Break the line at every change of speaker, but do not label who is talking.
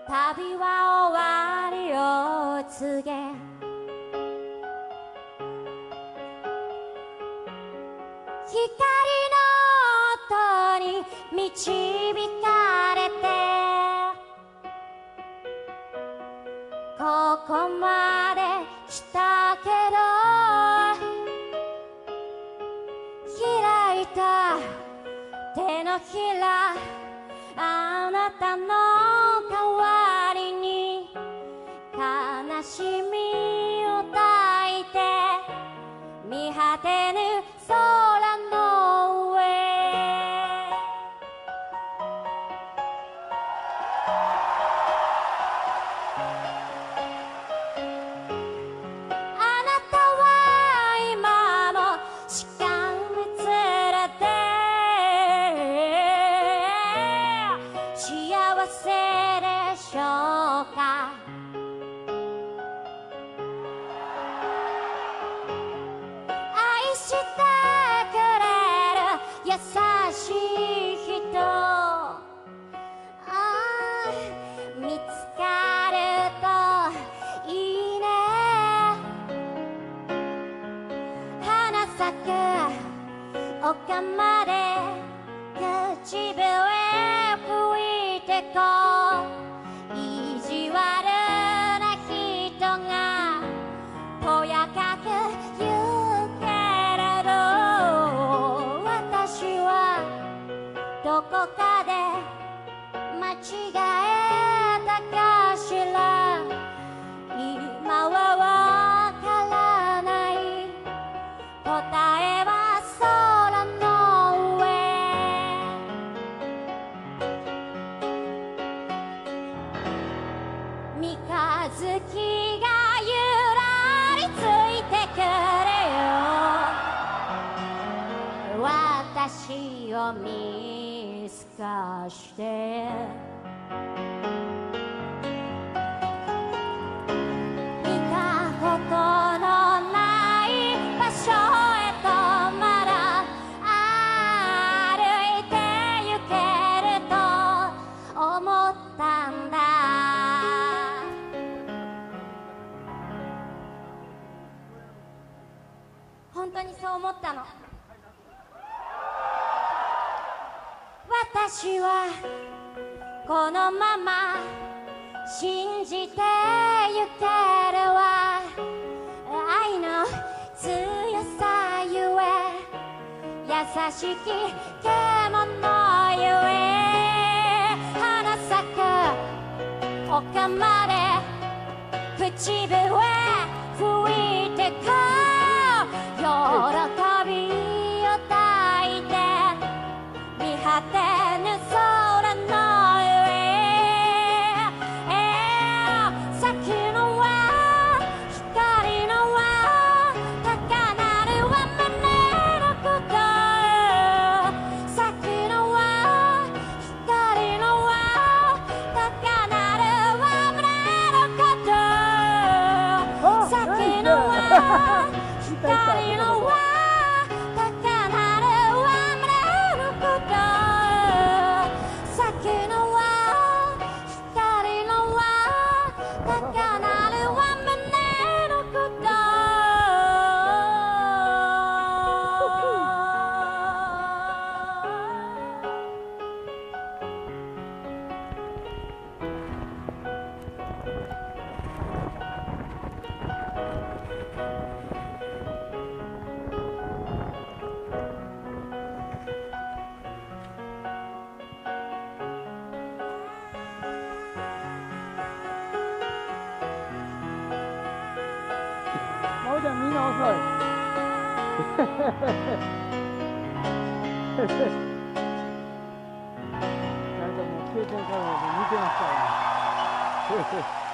旅は終わりを告げ、光の音に導かれて、ここまで来たけど、開いた手のひら、あなたの代わりに悲しみを抱いて、見果てぬ空の上、あなたは今もしかめ面で幸せでしょうか。愛してくれる優しい人、見つかるといいね。花咲く丘まで口笛吹いてこう、意地悪な人がとやかく言うけれど、私はどこかで間違えたかしら。今はわからない、答えは空の上。三日月がゆらりついてくれよ、私を見透かして。見たことのない場所へとまだ歩いて行けると思ったんだ。本当にそう思ったの。私はこのまま信じてゆけるわ、愛の強さゆえ、優しき獣ゆえ、花咲く丘まで口笛吹いてこう、喜びを抱いて見果てぬ空の上、咲くのは光の輪、高鳴るは胸の鼓動、咲くのは光の輪、高鳴るは胸の鼓動、咲くのは光の輪、高鳴るは胸の鼓動、咲くのは光の輪、高鳴るは胸の鼓動。
まおちゃんみんな遅い。なんかもう経験から見てますから。